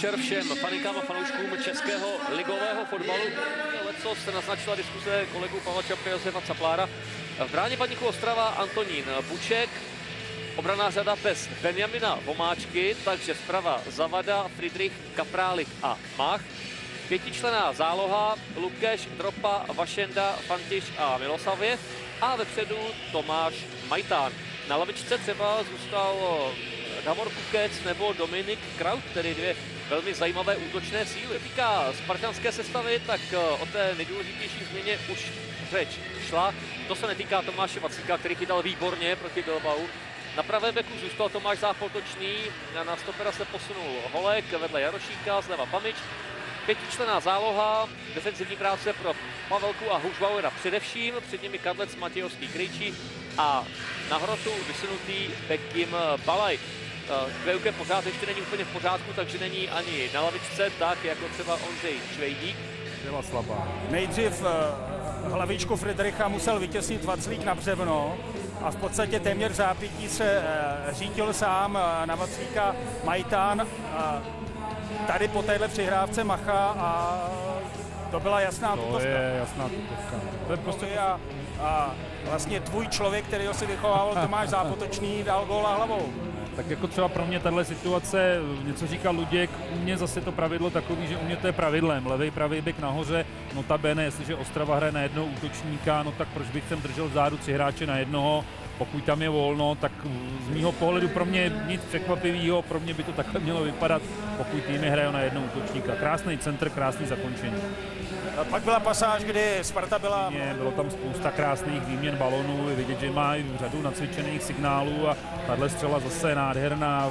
večer všem fanikám a fanouškům českého ligového fotbalu. Lecos se naznačila diskuse kolegů Pavla Čapka a Josefa Caplára. V bráně Baníku Ostrava Antonín Buček, obranná řada bez Benjamina Vomáčky, takže zprava Zavada, Friedrich, Kaprálik a Mach. Pětičlenná záloha Lukeš, Dropa, Vašenda, Fantiš a Milosavljev a vepředu Tomáš Majtán. Na lavičce třeba zůstal Davor Kukec nebo Dominik Kraut, tedy dvě velmi zajímavé útočné síly. Týká spartanské sestavy, tak o té nejdůležitější změně už řeč šla. To se netýká Tomáše Vacíka, který chytal výborně proti Bilbao. Na pravé beku zůstal Tomáš Zápotočný, na stopera se posunul Holek, vedle Jarošíka, zleva Pamič. Pětičlenná záloha, defenzivní práce pro Pavelku a Hušbauera především, před nimi Kadlec, Matějovský, Krejčí a na hrotu vysunutý Bekim Balaj. Kvěvke pořád ještě není úplně v pořádku, takže není ani na lavičce, tak jako třeba Ondřej Švejdík. Byla slabá. Nejdřív hlavičku Friedricha musel vytěsnit Vaclík na břevno a v podstatě téměř zápětí se řídil sám na Vaclíka Majtán. Tady po téhle přihrávce Macha a to byla jasná tutovka. To je jasná tutovka. To je prostě a vlastně tvůj člověk, kterýho si vychovával Tomáš Zápotočný, dal góla hlavou. Tak jako třeba pro mě tahle situace, něco říkal Luděk, u mě zase to pravidlo takový, že u mě to je pravidlem. Levej, pravý bek nahoře, notabene, jestliže Ostrava hraje na jednoho útočníka, no tak proč bych sem držel vzadu 3 hráče na jednoho, pokud tam je volno, tak z mýho pohledu pro mě nic překvapivého, pro mě by to takhle mělo vypadat, pokud týmy hrajou na jednoho útočníka. Krásný centr, krásný zakončení. Pak byla pasáž, kdy Sparta byla... Bylo tam spousta krásných výměn balonů, je vidět, že má řadu nacvičených signálů a tahle střela zase nádherná.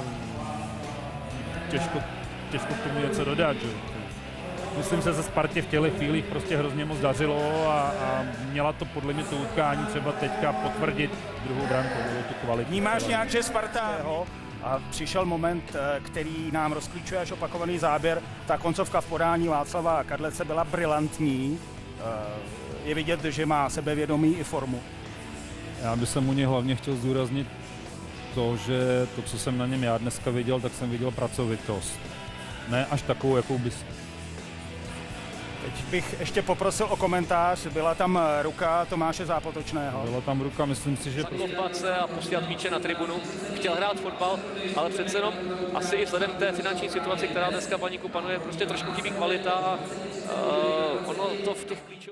Těžko k tomu něco dodat. Že? Myslím se, že Spartě v těle chvílích prostě hrozně moc dařilo a měla to podle mě to utkání třeba teďka potvrdit druhou branku, bylo to kvalitní. Vnímáš nějak, že Sparta... A přišel moment, který nám rozklíčuje až opakovaný záběr. Ta koncovka v podání Václava Kadlece byla brilantní. Je vidět, že má sebevědomí i formu. Já bych u něj hlavně chtěl zdůraznit to, že to, co jsem na něm já dneska viděl, tak jsem viděl pracovitost. Ne až takovou, jakou bys... Teď bych ještě poprosil o komentář. Byla tam ruka Tomáše Zápotočného. Byla tam ruka, myslím si, že... Zaklopat se a posílat míče na tribunu. Chtěl hrát fotbal, ale přece jenom asi i vzhledem k té finanční situaci, která dneska v Baníku panuje, prostě trošku chybí kvalita a ono to v těch klíčových...